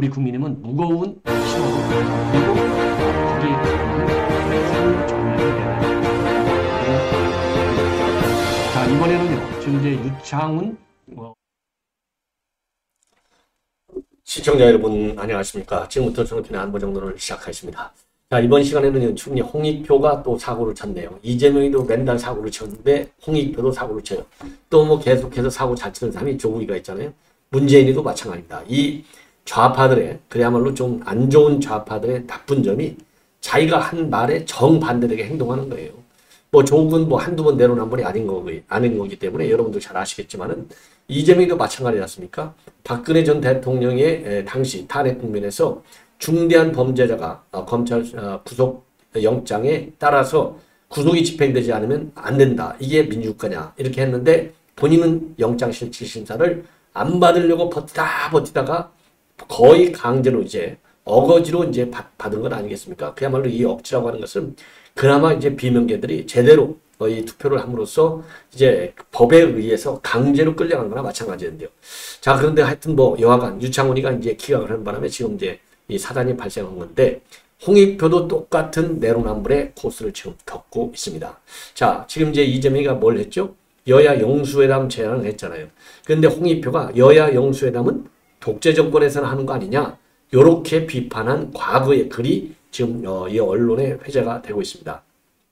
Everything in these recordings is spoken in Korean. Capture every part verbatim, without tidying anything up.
우리 국민의힘은 무거운 신호를 그리고 거기에 큰 정리가 되는. 자, 이번에는요. 지금 이제 유창훈 어... 시청자 여러분 안녕하십니까. 지금부터 정치의 안보정론을 시작하겠습니다. 자, 이번 시간에는 충분히 홍익표가 또 사고를 쳤네요. 이재명이도 맨날 사고를 쳤는데 홍익표도 사고를 쳐요. 또 뭐 계속해서 사고 잘 치는 사람이 조국이가 있잖아요. 문재인이도 마찬가지입니다. 이 좌파들의 그야말로 좀 안 좋은 좌파들의 나쁜 점이 자기가 한 말에 정반대되게 행동하는 거예요. 뭐 조국은 뭐 한두 번 내로남불이 아닌 거기, 아닌 거기 때문에 여러분도 잘 아시겠지만은 이재명도 마찬가지지 않습니까? 박근혜 전 대통령의 에, 당시 탄핵 국면에서 중대한 범죄자가 어, 검찰 어, 구속 영장에 따라서 구속이 집행되지 않으면 안 된다. 이게 민주국가냐 이렇게 했는데 본인은 영장실질심사를 안 받으려고 버티다 버티다가 거의 강제로 이제 어거지로 이제 받, 받은 건 아니겠습니까? 그야말로 이 억지라고 하는 것은 그나마 이제 비명계들이 제대로 이 투표를 함으로써 이제 법에 의해서 강제로 끌려간 거나 마찬가지인데요. 자, 그런데 하여튼 뭐 여하간 유창훈이가 이제 기각을 하는 바람에 지금 이제 이 사단이 발생한 건데 홍익표도 똑같은 내로남불의 코스를 지금 겪고 있습니다. 자, 지금 이제 이재명이가 뭘 했죠? 여야 영수회담 제안을 했잖아요. 그런데 홍익표가 여야 영수회담은 독재 정권에서는 하는 거 아니냐? 요렇게 비판한 과거의 글이 지금 어, 이 언론에 회자가 되고 있습니다.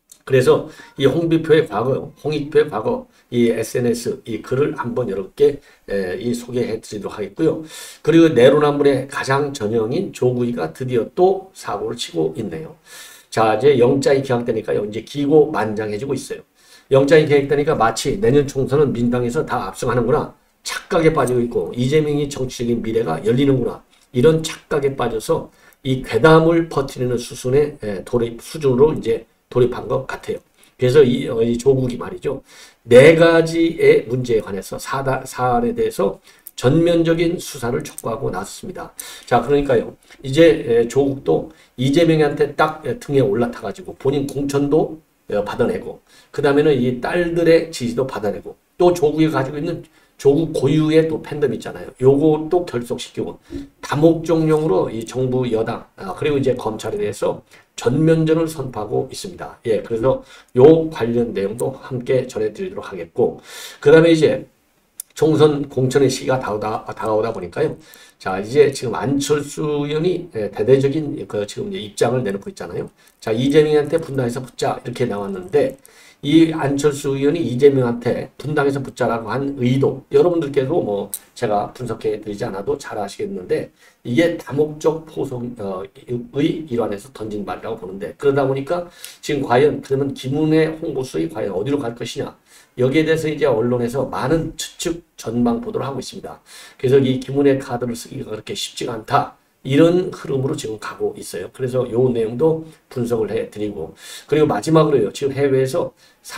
그래서 이 홍비표의 과거, 홍익표의 과거, 이 에스엔에스 이 글을 한번 여러분께 에, 이 소개해 드리도록 하겠고요. 그리고 내로남불의 가장 전형인 조국이가 드디어 또 사고를 치고 있네요. 자, 이제 영장이 기각되니까요. 이제 기고만장해지고 있어요. 영장이 기각되니까 마치 내년 총선은 민당에서 다 압승하는구나. 착각에 빠지고 있고 이재명이 정치적인 미래가 열리는구나. 이런 착각에 빠져서 이 괴담을 퍼뜨리는 수준의 돌입 수준으로 이제 돌입한 것 같아요. 그래서 이, 이 조국이 말이죠. 네 가지의 문제에 관해서 사다, 사안에 대해서 전면적인 수사를 촉구하고 나섰습니다. 자, 그러니까요. 이제 조국도 이재명한테 딱 등에 올라타가지고 본인 공천도 받아내고 그 다음에는 이 딸들의 지지도 받아내고 또 조국이 가지고 있는 조국 고유의 또 팬덤 있잖아요. 요것도 결속시키고 다목적용으로 이 정부 여당 그리고 이제 검찰에 대해서 전면전을 선포하고 있습니다. 예, 그래서 요 관련 내용도 함께 전해드리도록 하겠고 그 다음에 이제 총선 공천의 시기가 다가오다, 다가오다 보니까요. 자, 이제 지금 안철수 의원이 대대적인 그 지금 입장을 내놓고 있잖아요. 자, 이재명한테 분당에서 붙자 이렇게 나왔는데 이 안철수 의원이 이재명한테 분당에서 붙자라고 한 의도 여러분들께도 뭐 제가 분석해 드리지 않아도 잘 아시겠는데 이게 다목적 포석의 일환에서 던진 말이라고 보는데 그러다 보니까 지금 과연 그러면 김은혜 홍보수석이 과연 어디로 갈 것이냐 여기에 대해서 이제 언론에서 많은 추측 전망 보도를 하고 있습니다. 그래서 이 김은혜 카드를 쓰기가 그렇게 쉽지가 않다. 이런 흐름으로 지금 가고 있어요. 그래서 요 내용도 분석을 해드리고 그리고 마지막으로요. 지금 해외에서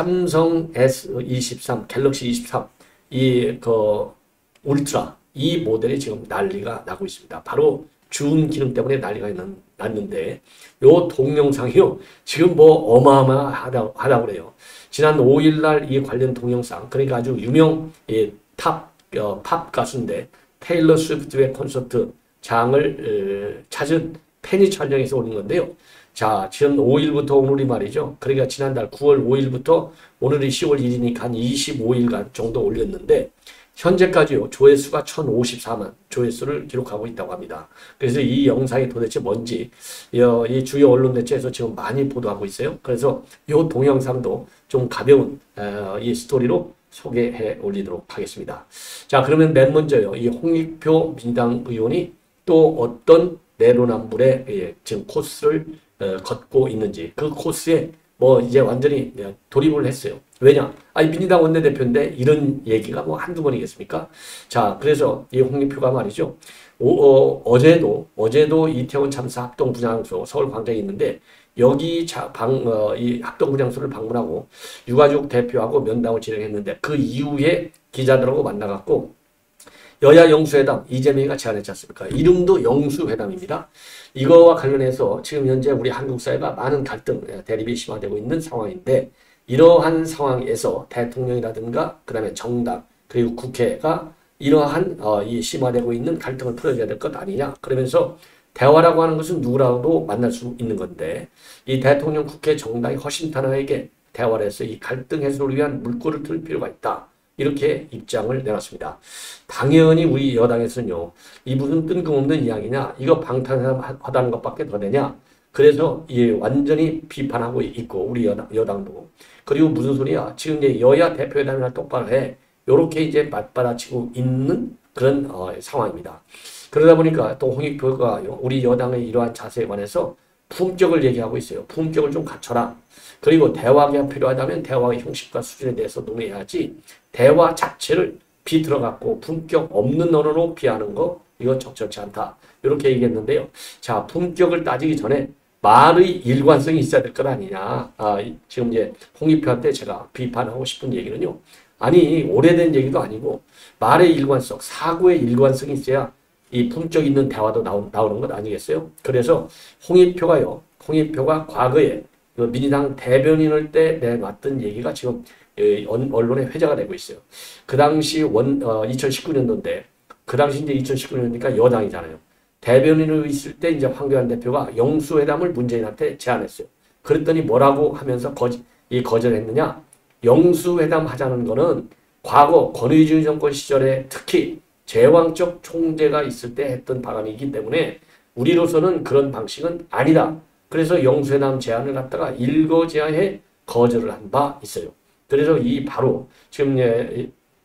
삼성 에스 이십삼, 갤럭시 이십삼 이 그 울트라 이 모델이 지금 난리가 나고 있습니다. 바로 줌 기능 때문에 난리가 있는, 났는데 요 동영상이요. 지금 뭐 어마어마하다고 하다고 그래요. 지난 오 일 날 이 관련 동영상 그러니까 아주 유명 예, 탑, 어, 팝 가수인데 테일러 스위프트의 콘서트 장을 에, 찾은 팬이 촬영해서 올린 건데요. 자, 지금 오 일부터 오늘이 말이죠. 그러니까 지난달 구월 오 일부터 오늘이 시월 일 일이니까 한 이십오 일간 정도 올렸는데 현재까지요. 조회수가 천오십사만 조회수를 기록하고 있다고 합니다. 그래서 이 영상이 도대체 뭔지 어, 이 주요 언론 매체에서 지금 많이 보도하고 있어요. 그래서 이 동영상도 좀 가벼운 어, 이 스토리로 소개해 올리도록 하겠습니다. 자, 그러면 맨 먼저요. 이 홍익표 민당 의원이 또 어떤 내로남불의 예, 지금 코스를 어, 걷고 있는지 그 코스에 뭐 이제 완전히 돌입을 했어요. 왜냐? 아니 민주당 원내대표인데 이런 얘기가 뭐 한두 번이겠습니까? 자, 그래서 이 홍익표가 말이죠. 오, 어, 어제도 어제도 이태원 참사 합동분향소 서울광장에 있는데 여기 자, 방, 어, 이 합동분향소를 방문하고 유가족 대표하고 면담을 진행했는데 그 이후에 기자들하고 만나갖고 여야 영수회담 이재명이가 제안했지 않습니까? 이름도 영수회담입니다. 이거와 관련해서 지금 현재 우리 한국 사회가 많은 갈등, 대립이 심화되고 있는 상황인데 이러한 상황에서 대통령이라든가 그 다음에 정당 그리고 국회가 이러한 어, 이 심화되고 있는 갈등을 풀어줘야 될 것 아니냐. 그러면서 대화라고 하는 것은 누구라도 만날 수 있는 건데 이 대통령, 국회, 정당이 허심탄회하게 대화를 해서 이 갈등 해소를 위한 물꼬를 틀 필요가 있다. 이렇게 입장을 내놨습니다. 당연히 우리 여당에서는요. 이 무슨 뜬금없는 이야기냐. 이거 방탄하다는 것밖에 더 되냐. 그래서 이 완전히 비판하고 있고 우리 여당, 여당도. 그리고 무슨 소리야. 지금 이제 여야 대표회담이나 똑바로 해. 요렇게 이제 맞받아치고 있는 그런 어, 상황입니다. 그러다 보니까 또 홍익표가 우리 여당의 이러한 자세에 관해서 품격을 얘기하고 있어요. 품격을 좀 갖춰라. 그리고 대화가 필요하다면 대화의 형식과 수준에 대해서 논의해야지 대화 자체를 비틀어갖고 품격 없는 언어로 비하는 거 이거 적절치 않다. 이렇게 얘기했는데요. 자, 품격을 따지기 전에 말의 일관성이 있어야 될 것 아니냐. 아, 지금 이제 홍익표한테 제가 비판하고 싶은 얘기는요. 아니 오래된 얘기도 아니고 말의 일관성, 사고의 일관성이 있어야 이 품격 있는 대화도 나오, 나오는 것 아니겠어요? 그래서 홍익표가요. 홍익표가 과거에 그 민주당 대변인을 때 내놨던 얘기가 지금 언론에 회자가 되고 있어요. 그 당시 원, 어, 이천십구 년도인데 그 당시 이제 이천십구 년이니까 여당이잖아요. 대변인으로 있을 때 이제 황교안 대표가 영수회담을 문재인한테 제안했어요. 그랬더니 뭐라고 하면서 거지, 이 거절했느냐? 영수회담 하자는 거는 과거 권위주의 정권 시절에 특히 제왕적 총재가 있을 때 했던 발언이기 때문에 우리로서는 그런 방식은 아니다. 그래서 영수회담 제안을 갖다가 일거제하에 거절을 한 바 있어요. 그래서 이 바로 지금 에,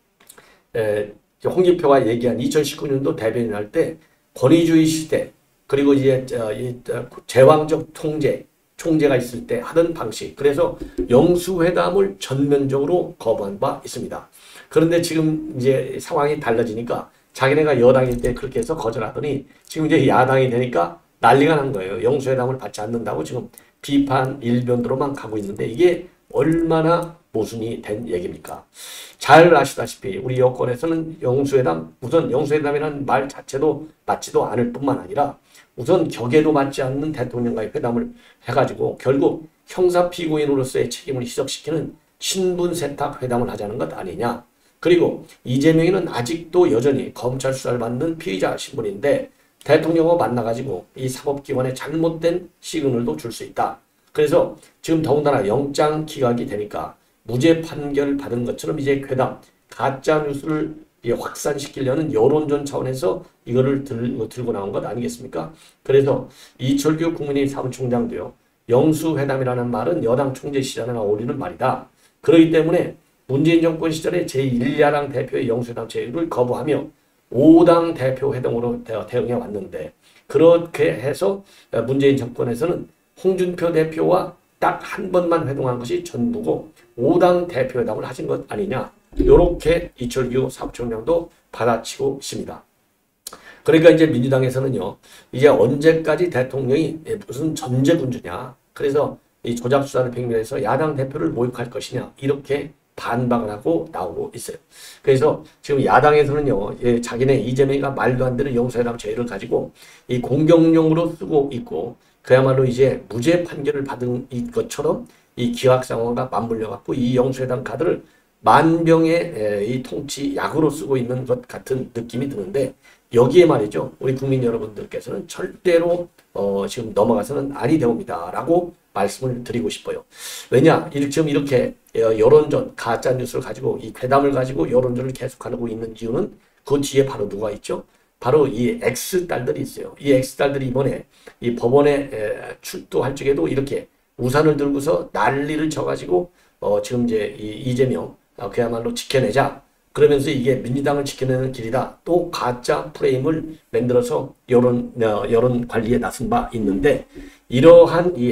에, 홍익표가 얘기한 이천십구 년도 대변인 할 때 권위주의 시대 그리고 이제 저, 이, 제왕적 총재 총재가 있을 때 하던 방식. 그래서 영수회담을 전면적으로 거부한 바 있습니다. 그런데 지금 이제 상황이 달라지니까 자기네가 여당일 때 그렇게 해서 거절하더니 지금 이제 야당이 되니까 난리가 난 거예요. 영수회담을 받지 않는다고 지금 비판 일변도로만 가고 있는데 이게 얼마나 모순이 된 얘기입니까? 잘 아시다시피 우리 여권에서는 영수회담, 우선 영수회담이라는 말 자체도 맞지도 않을 뿐만 아니라 우선 격에도 맞지 않는 대통령과의 회담을 해가지고 결국 형사피고인으로서의 책임을 희석시키는 신분 세탁 회담을 하자는 것 아니냐. 그리고 이재명이는 아직도 여전히 검찰 수사를 받는 피의자 신분인데 대통령과 만나가지고 이 사법기관에 잘못된 시그널도 줄 수 있다. 그래서 지금 더군다나 영장 기각이 되니까 무죄 판결을 받은 것처럼 이제 괴담, 가짜 뉴스를 확산시키려는 여론전 차원에서 이거를 들, 들고 나온 것 아니겠습니까? 그래서 이철규 국민의힘 사무총장도요. 영수회담이라는 말은 여당 총재 시절에 어울리는 말이다. 그렇기 때문에 문재인 정권 시절에 제일 야당 대표의 영수회담 제의를 거부하며 오 당 대표 회동으로 대응해 왔는데 그렇게 해서 문재인 정권에서는 홍준표 대표와 딱 한 번만 회동한 것이 전부고 오 당 대표 회담을 하신 것 아니냐. 이렇게 이철규 사무총장도 받아치고 있습니다. 그러니까 이제 민주당에서는요. 이제 언제까지 대통령이 무슨 전제군주냐. 그래서 이 조작수사를 백미해서 야당 대표를 모욕할 것이냐. 이렇게 반박을 하고 나오고 있어요. 그래서 지금 야당에서는요, 예, 자기네 이재명이가 말도 안 되는 영수회담 제의를 가지고 이 공격용으로 쓰고 있고, 그야말로 이제 무죄 판결을 받은 것처럼 이 기각 상황과 맞물려 갖고 이 영수회담 카드를 만병의 에, 이 통치 약으로 쓰고 있는 것 같은 느낌이 드는데, 여기에 말이죠, 우리 국민 여러분들께서는 절대로 어, 지금 넘어가서는 아니 되옵니다라고 말씀을 드리고 싶어요. 왜냐, 지금 이렇게 여론전, 가짜 뉴스를 가지고 이 괴담을 가지고 여론전을 계속하고 있는 이유는 그 뒤에 바로 누가 있죠? 바로 이 X딸들이 있어요. 이 X딸들이 이번에 이 법원에 출두할 적에도 이렇게 우산을 들고서 난리를 쳐가지고 어, 지금 이제 이 이재명 어, 그야말로 지켜내자. 그러면서 이게 민주당을 지켜내는 길이다. 또 가짜 프레임을 만들어서 여론, 어, 여론 관리에 나선 바 있는데, 이러한 이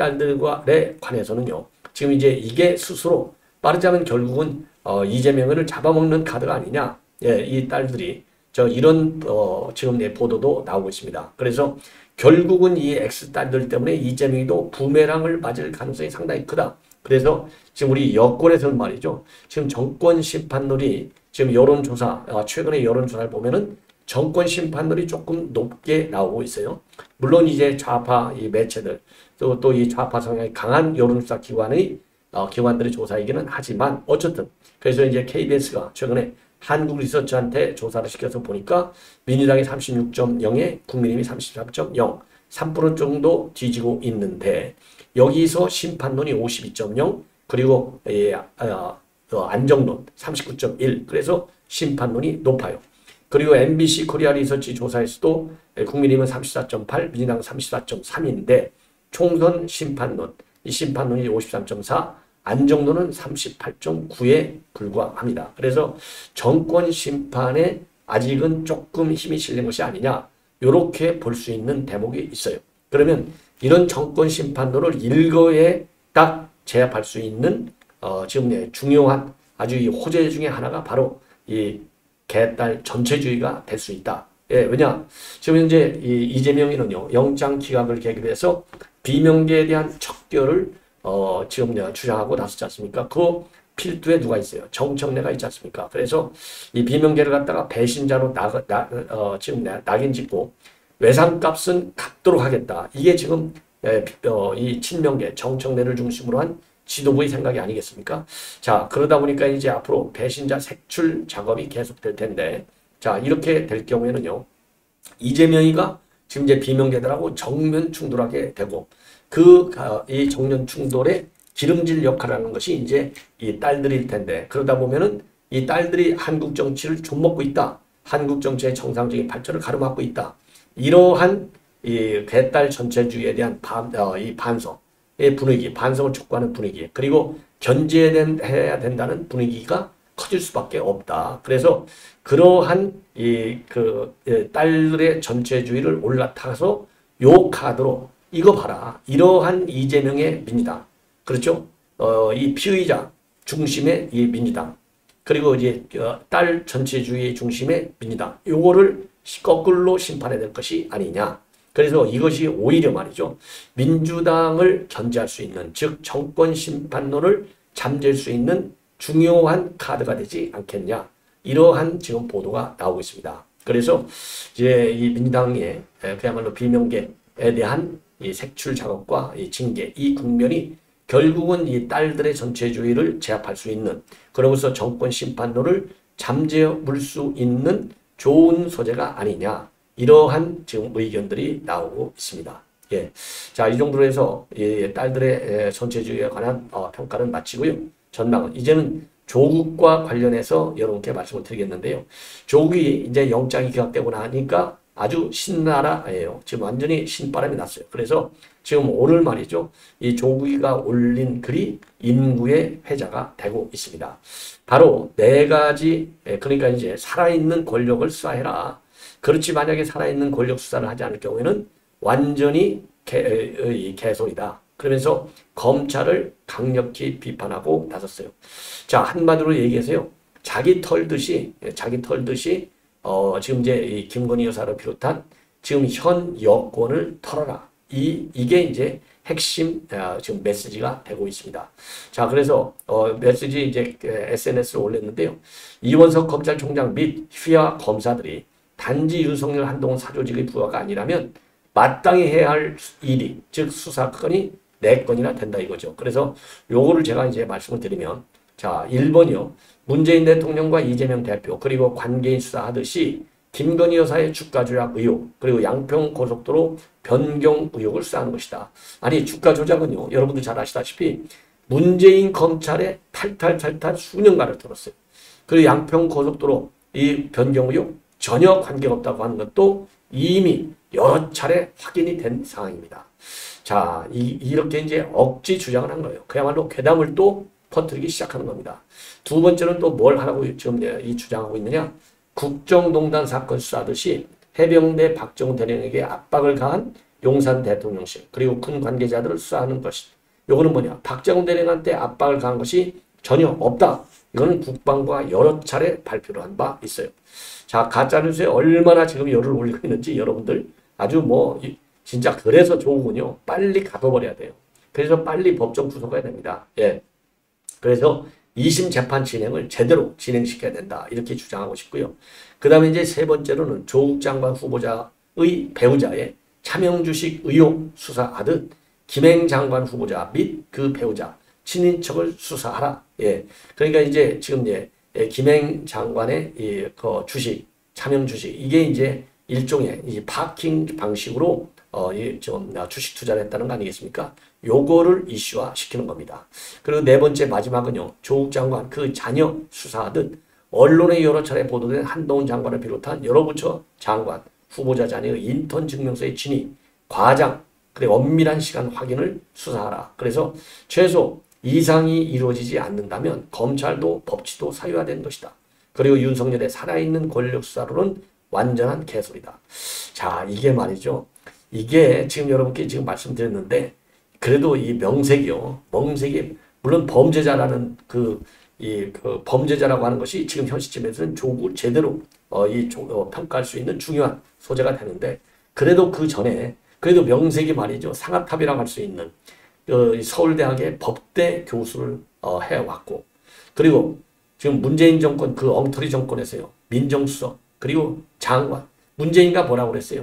X딸들과에 관해서는요, 지금 이제 이게 스스로 빠르자면 결국은 어, 이재명을 잡아먹는 카드가 아니냐. 예, 이 딸들이 저 이런 어, 지금 내 보도도 나오고 있습니다. 그래서 결국은 이 X딸들 때문에 이재명이도 부메랑을 맞을 가능성이 상당히 크다. 그래서 지금 우리 여권에서는 말이죠. 지금 정권 심판률이 지금 여론조사, 최근에 여론조사를 보면은 정권 심판률이 조금 높게 나오고 있어요. 물론 이제 좌파 이 매체들, 또 또 이 좌파 성향이 강한 여론조사 기관의 어, 기관들의 조사이기는 하지만 어쨌든 그래서 이제 케이비에스가 최근에 한국 리서치한테 조사를 시켜서 보니까 민주당이 삼십육 점 영에 국민의힘이 삼십삼 점 영, 삼 퍼센트 정도 뒤지고 있는데 여기서 심판론이 오십이 점 영, 그리고 예, 어, 어, 안정론 삼십구 점 일, 그래서 심판론이 높아요. 그리고 엠비씨 코리아 리서치 조사에서도 국민의힘은 삼십사 점 팔, 민주당은 삼십사 점 삼인데 총선 심판론, 이 심판론이 오십삼 점 사, 안정론은 삼십팔 점 구에 불과합니다. 그래서 정권 심판에 아직은 조금 힘이 실린 것이 아니냐, 이렇게 볼 수 있는 대목이 있어요. 그러면 이런 정권 심판론을 일거에 딱 제압할 수 있는 어, 지금 중요한 아주 이 호재 중에 하나가 바로 이 개딸 전체주의가 될 수 있다. 예, 왜냐? 지금 현재 이 이재명이는요, 영장 기각을 계기로 해서 비명계에 대한 척결을 어, 지금 내가 주장하고 나섰지 않습니까? 그 필두에 누가 있어요? 정청래가 있지 않습니까? 그래서 이 비명계를 갖다가 배신자로 나, 나, 어, 지금 낙인 찍고 외상값은 갚도록 하겠다. 이게 지금 에, 어, 이 친명계 정청래를 중심으로 한 지도부의 생각이 아니겠습니까? 자, 그러다 보니까 이제 앞으로 배신자 색출 작업이 계속될 텐데, 자, 이렇게 될 경우에는요, 이재명이가 지금 이제 비명계들하고 정면 충돌하게 되고, 그, 이 정면 충돌의 기름질 역할을 하는 것이 이제 이 딸들일 텐데, 그러다 보면은 이 딸들이 한국 정치를 좀먹고 있다. 한국 정치의 정상적인 발전을 가로막고 있다. 이러한 이 개딸 전체주의에 대한 반, 어, 이 반성, 의 분위기, 반성을 촉구하는 분위기, 그리고 견제해야 된다는 분위기가 커질 수밖에 없다. 그래서 그러한 이 그 딸들의 전체주의를 올라타서 요 카드로 이거 봐라. 이러한 이재명의 민주당, 그렇죠? 어, 이 피의자 중심의 이 민주당, 그리고 이제 딸 전체주의 중심의 민주당, 요거를 거꾸로 심판해야 될 것이 아니냐. 그래서 이것이 오히려 말이죠, 민주당을 견제할 수 있는, 즉 정권 심판론을 잠재울 수 있는 중요한 카드가 되지 않겠냐, 이러한 지금 보도가 나오고 있습니다. 그래서 이제 이 민주당의 그야말로 비명계에 대한 이 색출 작업과 이 징계, 이 국면이 결국은 이 딸들의 전체주의를 제압할 수 있는, 그러면서 정권 심판론을 잠재울 수 있는 좋은 소재가 아니냐, 이러한 지금 의견들이 나오고 있습니다. 예. 자, 이 정도로 해서 예, 딸들의 전체주의에 관한 어, 평가는 마치고요. 전망은 이제는 조국과 관련해서 여러분께 말씀을 드리겠는데요. 조국이 이제 영장이 기각되고 나니까 아주 신나라예요. 지금 완전히 신바람이 났어요. 그래서 지금 오늘 말이죠, 이 조국이가 올린 글이 인구의 회자가 되고 있습니다. 바로 네 가지, 그러니까 이제 살아있는 권력을 수사해라. 그렇지, 만약에 살아있는 권력 수사를 하지 않을 경우에는 완전히 개, 개소리다. 그러면서 검찰을 강력히 비판하고 나섰어요. 자, 한마디로 얘기해서요, 자기 털듯이, 자기 털듯이, 어, 지금 이제 이 김건희 여사를 비롯한 지금 현 여권을 털어라. 이, 이게 이제 핵심, 어, 지금 메시지가 되고 있습니다. 자, 그래서, 어, 메시지 이제 에스엔에스로 올렸는데요. 이원석 검찰총장 및 휘하 검사들이 단지 윤석열 한동훈 사조직의 부하가 아니라면 마땅히 해야 할 일이, 즉 수사건이 네 건이나 된다 이거죠. 그래서 요거를 제가 이제 말씀을 드리면, 자, 일 번이요. 문재인 대통령과 이재명 대표, 그리고 관계인 수사하듯이 김건희 여사의 주가 조작 의혹, 그리고 양평 고속도로 변경 의혹을 수사하는 것이다. 아니, 주가 조작은요, 여러분들 잘 아시다시피 문재인 검찰에 탈탈탈탈 수년간을 들었어요. 그리고 양평 고속도로 이 변경 의혹 전혀 관계가 없다고 하는 것도 이미 여러 차례 확인이 된 상황입니다. 자, 이, 이렇게 이제 억지 주장을 한 거예요. 그야말로 괴담을 또 퍼뜨리기 시작하는 겁니다. 두 번째는 또 뭘 하라고 지금 이 주장하고 있느냐? 국정농단 사건 수사하듯이 해병대 박정훈 대령에게 압박을 가한 용산 대통령실, 그리고 군 관계자들을 수사하는 것이, 요거는 뭐냐? 박정훈 대령한테 압박을 가한 것이 전혀 없다. 이거는 국방부가 여러 차례 발표를 한 바 있어요. 자, 가짜뉴스에 얼마나 지금 열을 올리고 있는지 여러분들 아주 뭐 진짜 그래서 조국은요, 빨리 가둬버려야 돼요. 그래서 빨리 법정 구속해야 됩니다. 예. 그래서 이심 재판 진행을 제대로 진행시켜야 된다. 이렇게 주장하고 싶고요. 그 다음에 이제 세 번째로는 조국 장관 후보자의 배우자의 차명주식 의혹 수사하듯 김행 장관 후보자 및 그 배우자 친인척을 수사하라. 예. 그러니까 이제 지금 이제 예, 김행 장관의 이, 그 주식, 차명 주식, 이게 이제 일종의 이 파킹 방식으로 어, 이, 좀 주식 투자를 했다는 거 아니겠습니까? 요거를 이슈화 시키는 겁니다. 그리고 네 번째 마지막은요, 조국 장관 그 자녀 수사하듯 언론에 여러 차례 보도된 한동훈 장관을 비롯한 여러 부처 장관, 후보자 자녀의 인턴 증명서의 진위, 과장, 그리고 엄밀한 시간 확인을 수사하라. 그래서 최소 이상이 이루어지지 않는다면 검찰도 법치도 사유화된 것이다. 그리고 윤석열의 살아있는 권력 수사로는 완전한 개소리다. 자, 이게 말이죠. 이게 지금 여러분께 지금 말씀드렸는데, 그래도 이 명색이요. 명색이, 물론 범죄자라는 그, 이, 그 범죄자라고 하는 것이 지금 현 시점에서는 조국을 제대로 어, 이, 조, 어, 평가할 수 있는 중요한 소재가 되는데, 그래도 그 전에, 그래도 명색이 말이죠. 상아탑이라고 할 수 있는 어, 서울대학의 법대 교수를 어, 해왔고, 그리고 지금 문재인 정권 그 엉터리 정권에서요. 민정수석, 그리고 장관. 문재인가 뭐라고 그랬어요?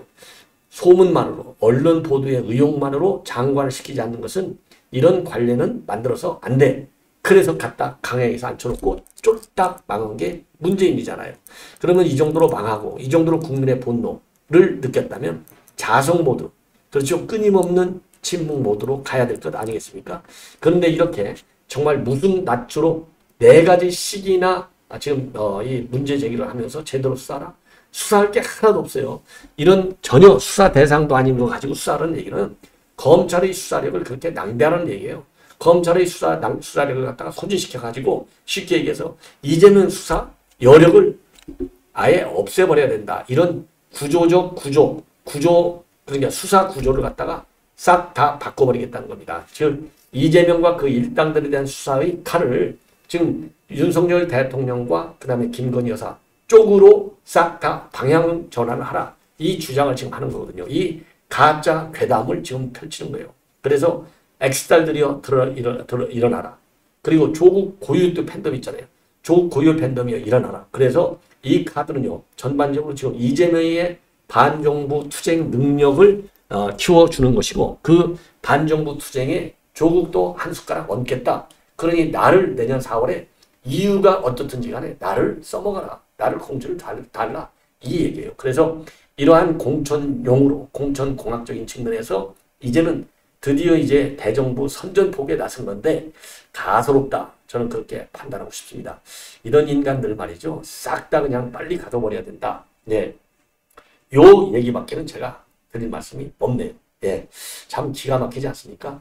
소문만으로, 언론 보도의 의혹만으로 장관을 시키지 않는 것은 이런 관례는 만들어서 안 돼. 그래서 갖다 강행해서 앉혀놓고 쫄딱 망한 게 문재인이잖아요. 그러면 이 정도로 망하고 이 정도로 국민의 분노를 느꼈다면 자성 모드, 그렇죠. 끊임없는 침묵 모드로 가야 될 것 아니겠습니까? 그런데 이렇게 정말 무슨 낯으로 네 가지 시기나 지금 어, 이 문제 제기를 하면서 제대로 수사라? 수사할 게 하나도 없어요. 이런 전혀 수사 대상도 아닌 거 가지고 수사하는 얘기는 검찰의 수사력을 그렇게 낭비하는 얘기예요. 검찰의 수사, 수사력을 갖다가 소진시켜가지고 쉽게 얘기해서 이재명 수사 여력을 아예 없애버려야 된다. 이런 구조적 구조, 구조, 그러니까 수사 구조를 갖다가 싹 다 바꿔버리겠다는 겁니다. 즉, 이재명과 그 일당들에 대한 수사의 칼을 지금 윤석열 대통령과 그 다음에 김건희 여사 쪽으로 싹 다 방향 전환을 하라. 이 주장을 지금 하는 거거든요. 이 가짜 괴담을 지금 펼치는 거예요. 그래서 엑스딸들이여 들어, 일어, 들어, 일어나라. 그리고 조국 고유 팬덤 있잖아요. 조국 고유 팬덤이여 일어나라. 그래서 이 카드는요. 전반적으로 지금 이재명의 반정부 투쟁 능력을 어, 키워주는 것이고 그 반정부 투쟁에 조국도 한 숟가락 얹겠다. 그러니 나를 내년 사월에 이유가 어떻든지 간에 나를 써먹어라. 나를 공주를 달라. 이 얘기예요. 그래서 이러한 공천용으로 공천공학적인 측면에서 이제는 드디어 이제 대정부 선전포고에 나선 건데 가소롭다. 저는 그렇게 판단하고 싶습니다. 이런 인간들 말이죠. 싹 다 그냥 빨리 가둬버려야 된다. 네. 요 얘기밖에는 제가 드릴 말씀이 없네요. 예. 참 기가 막히지 않습니까?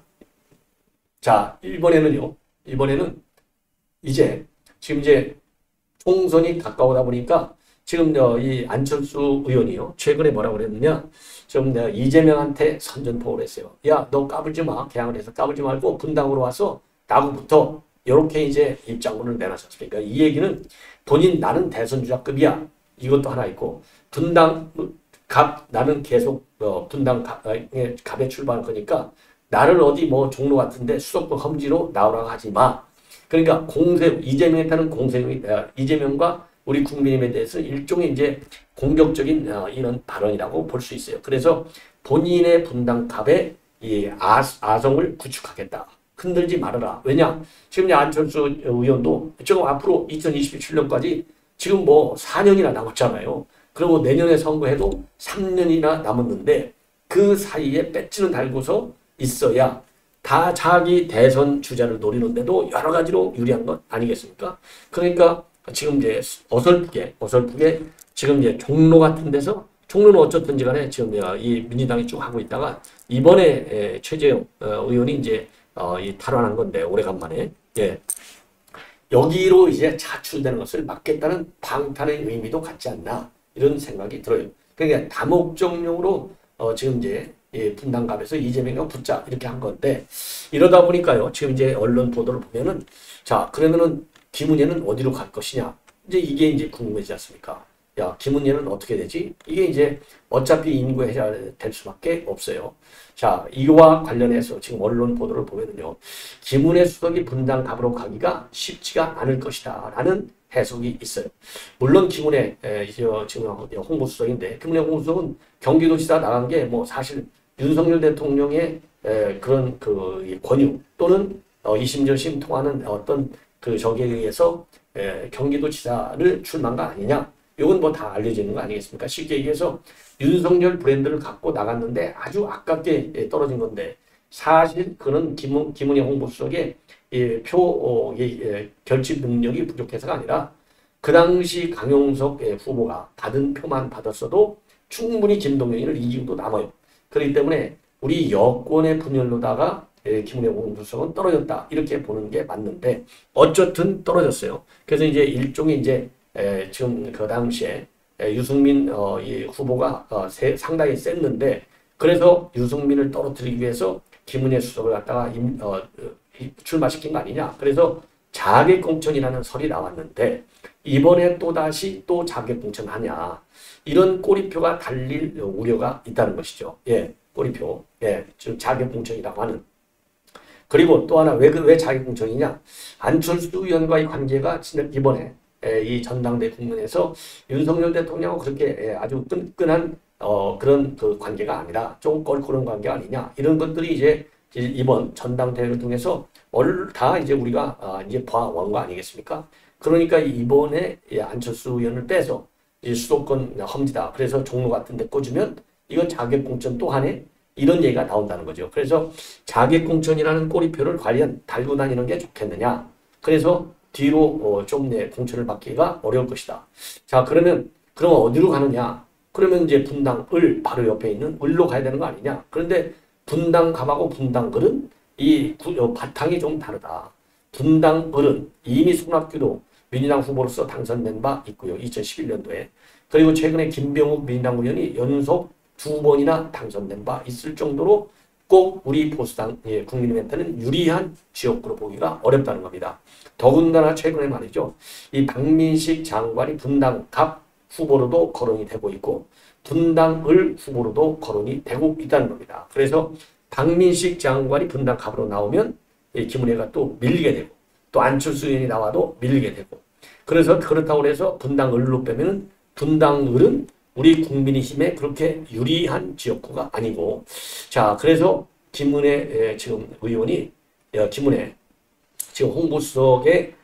자, 이번에는요. 이번에는 이제 지금 이제 총선이 가까우다 보니까 지금 이 안철수 의원이요. 최근에 뭐라고 그랬느냐. 좀 이재명한테 선전포고를 했어요. 야, 너 까불지 마. 개항을 해서 까불지 말고 분당으로 와서 나하고 붙어. 이렇게 이제 입장문을 내놨었으니까 이 얘기는 본인 나는 대선주자급이야. 이것도 하나 있고 분당 갑 나는 계속 어, 분당 갑, 갑에 출발할 거니까 나를 어디 뭐 종로 같은데 수도권 험지로 나오라고 하지 마. 그러니까 공세 이재명에 따른 공세이 이재명과 우리 국민의힘에 대해서 일종의 이제 공격적인 어, 이런 발언이라고 볼 수 있어요. 그래서 본인의 분당 갑에 이 아, 아성을 구축하겠다. 흔들지 말아라. 왜냐? 지금 안철수 의원도 지금 앞으로 이천이십칠 년까지 지금 뭐 사 년이나 남았잖아요. 그리고 내년에 선거해도 삼 년이나 남았는데 그 사이에 배지는 달고서 있어야 다 자기 대선 주자를 노리는데도 여러 가지로 유리한 것 아니겠습니까? 그러니까 지금 이제 어설프게, 어설프게 지금 이제 종로 같은 데서 종로는 어쨌든지 간에 지금 이 민주당이 쭉 하고 있다가 이번에 최재형 의원이 이제 어, 이 탈환한 건데 오래간만에 예. 여기로 이제 차출되는 것을 막겠다는 방탄의 의미도 같지 않나 이런 생각이 들어요. 그러니까 다목적용으로 어, 지금 이제 예, 분당갑에서 이재명과 붙자 이렇게 한 건데 이러다 보니까요. 지금 이제 언론 보도를 보면은 자 그러면은 김은혜는 어디로 갈 것이냐 이제 이게 이제 궁금해지지 않습니까? 야 김은혜는 어떻게 되지? 이게 이제 어차피 인구 해제될 수밖에 없어요. 자 이와 관련해서 지금 언론 보도를 보면은요. 김은혜 수석이 분당갑으로 가기가 쉽지가 않을 것이다 라는 해석이 있어요. 물론 김은혜 에, 지금 홍보수석인데 김은혜 홍보수석은 경기도지사 나간 게 뭐 사실 윤석열 대통령의 에, 그런 그 권유 또는 어, 이심저심 통하는 어떤 그 저기에 의해서 예, 경기도지사를 출마한 거 아니냐? 이건 뭐 다 알려져 있는 거 아니겠습니까? 쉽게 얘기해서 윤석열 브랜드를 갖고 나갔는데 아주 아깝게 예, 떨어진 건데 사실 그는 김은, 김은혜 홍보수석의 예, 표 어, 예, 예, 결집 능력이 부족해서가 아니라 그 당시 강용석 예, 후보가 받은 표만 받았어도 충분히 김동연을 이기고도 남아요. 그렇기 때문에 우리 여권의 분열로다가 예, 김은혜 홍보수석은 떨어졌다 이렇게 보는 게 맞는데 어쨌든 떨어졌어요. 그래서 이제 일종의 이제 에, 지금 그 당시에 에, 유승민 어, 이 후보가 어, 세, 상당히 셌는데 그래서 유승민을 떨어뜨리기 위해서 김은혜 수석을 갖다가 임, 어, 출마시킨 거 아니냐. 그래서 자객공천이라는 설이 나왔는데 이번에 또다시 또 자객공천하냐. 이런 꼬리표가 달릴 우려가 있다는 것이죠. 예, 꼬리표. 예, 즉 자객공천이라고 하는. 그리고 또 하나 왜, 왜 자객공천이냐. 안철수 의원과의 관계가 이번에 이 전당대 국면에서 윤석열 대통령하고 그렇게 아주 끈끈한 어, 그런 그 관계가 아니라 좀 껄끄러운 관계가 아니냐. 이런 것들이 이제 이번 전당대회를 통해서 다 이제 우리가 아, 이제 봐온 거 아니겠습니까? 그러니까 이번에 안철수 의원을 빼서 수도권 험지다. 그래서 종로 같은 데 꽂으면 이건 자객공천 또 하네? 이런 얘기가 나온다는 거죠. 그래서 자객공천이라는 꼬리표를 과연 달고 다니는 게 좋겠느냐. 그래서 뒤로 어, 좀 내 공천을 받기가 어려울 것이다. 자, 그러면 그럼 어디로 가느냐? 그러면 이제 분당 을 바로 옆에 있는 을로 가야 되는 거 아니냐? 그런데 분당 갑하고 분당 을은 이 구, 어, 바탕이 좀 다르다. 분당 을은 이미 손학규도 민주당 후보로서 당선된 바 있고요. 이천십일 년도에. 그리고 최근에 김병욱 민주당 의원이 연속 두 번이나 당선된 바 있을 정도로 꼭 우리 보수당 예, 국민의힘한테는 유리한 지역구로 보기가 어렵다는 겁니다. 더군다나 최근에 말이죠. 이 박민식 장관이 분당 갑 후보로도 거론이 되고 있고 분당 을 후보로도 거론이 되고 있다는 겁니다. 그래서 박민식 장관이 분당 갑으로 나오면 이 김은혜가 또 밀리게 되고 또 안철수 의원이 나와도 밀리게 되고 그래서 그렇다고 해서 분당 을로 빼면은 분당 을은 우리 국민의힘에 그렇게 유리한 지역구가 아니고 자 그래서 김은혜 지금 의원이 김은혜 지금 홍보수석의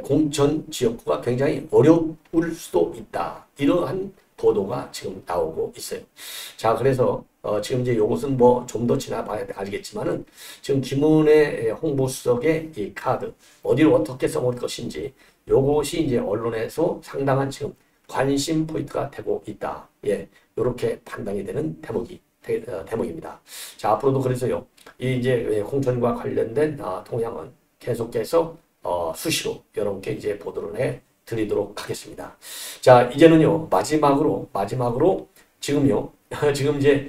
공천 지역구가 굉장히 어려울 수도 있다. 이러한 보도가 지금 나오고 있어요. 자 그래서 어 지금 이제 요것은 뭐 좀 더 지나봐야 알겠지만은 지금 김은혜 홍보수석의 이 카드 어디로 어떻게 써먹을 것인지 요것이 이제 언론에서 상당한 지금 관심 포인트가 되고 있다. 예, 이렇게 판단이 되는 대목이 대, 어, 대목입니다. 자 앞으로도 그래서요. 이 이제 공천과 관련된 어, 동향은 계속해서 어, 수시로 여러분께 이제 보도를 해 드리도록 하겠습니다. 자 이제는요 마지막으로 마지막으로 지금요 지금 이제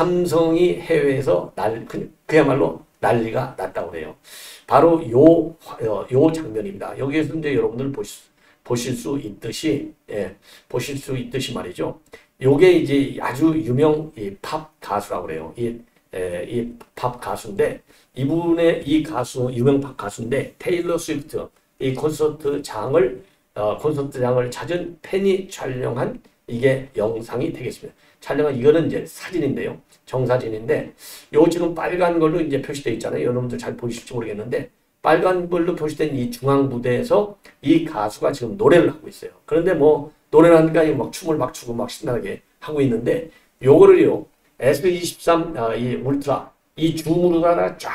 삼성이 해외에서 날 그야말로 난리가 났다고 그래요. 바로 요, 어, 요 장면입니다. 여기에서 이제 여러분들 보시. 보실 수 있듯이, 예, 보실 수 있듯이 말이죠. 요게 이제 아주 유명 이 팝 가수라고 그래요. 이, 예, 이 팝 가수인데, 이분의 이 가수, 유명 팝 가수인데, 테일러 스위프트, 이 콘서트장을, 어, 콘서트장을 찾은 팬이 촬영한 이게 영상이 되겠습니다. 촬영한 이거는 이제 사진인데요. 정사진인데, 요 지금 빨간 걸로 이제 표시되어 있잖아요. 여러분들 잘 보이실지 모르겠는데, 빨간 불로 표시된 이 중앙 무대에서 이 가수가 지금 노래를 하고 있어요. 그런데 뭐 노래를 하니까 막 춤을 막 추고 막 신나게 하고 있는데 요거를요 에스 이십삼 아, 이 울트라 이 줌으로다가 쫙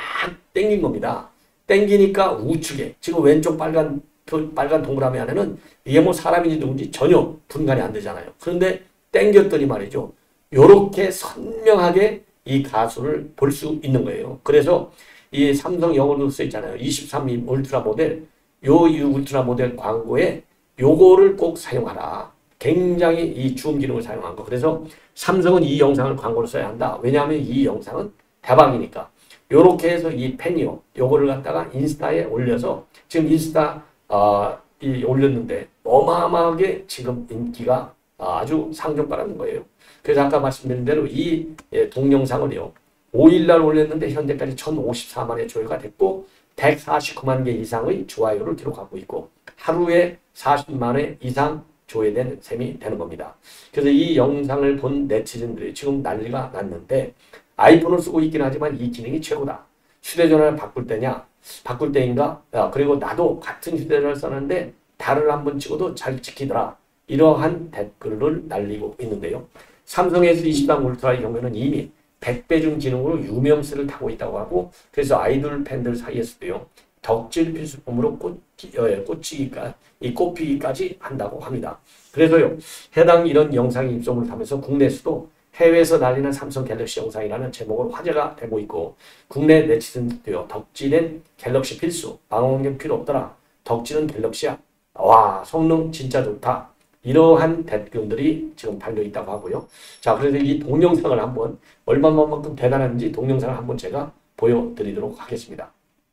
당긴 겁니다. 당기니까 우측에 지금 왼쪽 빨간 빨간 동그라미 안에는 이게 뭐 사람인지 누군지 전혀 분간이 안 되잖아요. 그런데 당겼더니 말이죠. 요렇게 선명하게 이 가수를 볼 수 있는 거예요. 그래서 이 삼성 영어로 써 있잖아요. 이십삼 인 울트라 모델. 요 이 울트라 모델 광고에 요거를 꼭 사용하라. 굉장히 이 줌 기능을 사용한 거. 그래서 삼성은 이 영상을 광고로 써야 한다. 왜냐하면 이 영상은 대박이니까. 요렇게 해서 이 팬이요. 요거를 갖다가 인스타에 올려서 지금 인스타 어, 이 올렸는데 어마어마하게 지금 인기가 아주 상종받는 거예요. 그래서 아까 말씀드린 대로 이 동영상을요. 오 일날 올렸는데 현재까지 천오십사만 회 조회가 됐고 백사십구만 개 이상의 좋아요를 기록하고 있고 하루에 사십만 회 이상 조회된 셈이 되는 겁니다. 그래서 이 영상을 본 네티즌들이 지금 난리가 났는데 아이폰을 쓰고 있긴 하지만 이 기능이 최고다. 휴대전화를 바꿀 때냐? 바꿀 때인가? 야, 그리고 나도 같은 휴대전화를 썼는데 달을 한번 찍어도 잘 찍히더라. 이러한 댓글을 날리고 있는데요. 삼성 에스 이십삼 울트라의 경우에는 이미 백배중 기능으로 유명세를 타고 있다고 하고, 그래서 아이돌 팬들 사이에서도요, 덕질 필수품으로 꽂, 어, 꽂히기까, 이 꼽히기까지 한다고 합니다. 그래서요, 해당 이런 영상이 입소문을 타면서 국내에서도 해외에서 난리난 삼성 갤럭시 영상이라는 제목으로 화제가 되고 있고, 국내 네티즌들도요, 덕질엔 갤럭시 필수, 망원경 필요 없더라. 덕질은 갤럭시야. 와, 성능 진짜 좋다. 이러한 댓글들이 지금 달려있다고 하고요. 자, 그래서 이 동영상을 한번 얼마만큼 대단한지 동영상을 한번 제가 보여드리도록 하겠습니다.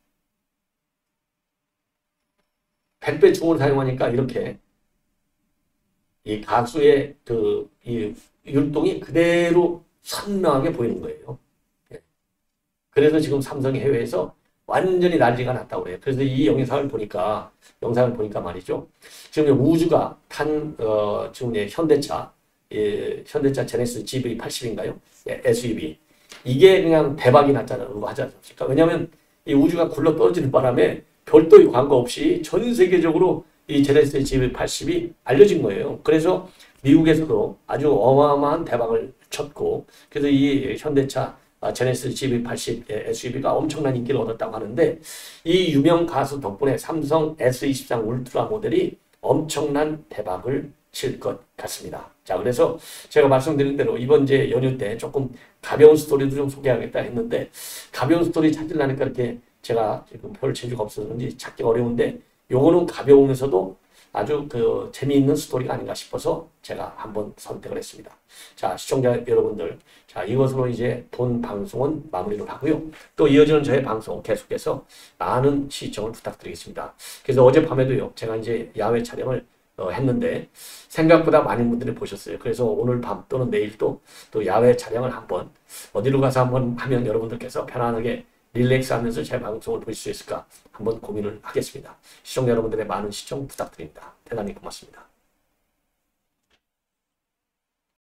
백 배 중을 사용하니까 이렇게 이 가수의 그 이 율동이 그대로 선명하게 보이는 거예요. 그래서 지금 삼성이 해외에서 완전히 난리가 났다고 그래요. 그래서 이 영상을 보니까, 영상을 보니까 말이죠. 지금 우주가 탄, 어, 지금 현대차, 예, 현대차 제네시스 지브이 팔십인가요? 예, 에스유브이. 이게 그냥 대박이 났잖아요. 하지 않습니까? 왜냐면 이 우주가 굴러 떨어지는 바람에 별도의 광고 없이 전 세계적으로 이 제네시스 지브이 팔십이 알려진 거예요. 그래서 미국에서도 아주 어마어마한 대박을 쳤고, 그래서 이 현대차 제네시스 지브이 팔십 에스유브이가 엄청난 인기를 얻었다고 하는데, 이 유명 가수 덕분에 삼성 에스 이십삼 울트라 모델이 엄청난 대박을 칠 것 같습니다. 자, 그래서 제가 말씀드린 대로 이번 이제 연휴 때 조금 가벼운 스토리도 좀 소개하겠다 했는데, 가벼운 스토리 찾으려니까 이렇게 제가 지금 별 재주가 없어서 그런지 찾기 어려운데, 요거는 가벼우면서도 아주 그 재미있는 스토리가 아닌가 싶어서 제가 한번 선택을 했습니다. 자, 시청자 여러분들, 자, 이것으로 이제 본 방송은 마무리를 하고요. 또 이어지는 저의 방송 계속해서 많은 시청을 부탁드리겠습니다. 그래서 어젯밤에도요, 제가 이제 야외 촬영을 어, 했는데 생각보다 많은 분들이 보셨어요. 그래서 오늘 밤 또는 내일 또, 또 야외 촬영을 한번 어디로 가서 한번 하면 여러분들께서 편안하게 릴렉스 하면서 제 방송을 보실 수 있을까 한번 고민을 하겠습니다. 시청자 여러분들의 많은 시청 부탁드립니다. 대단히 고맙습니다.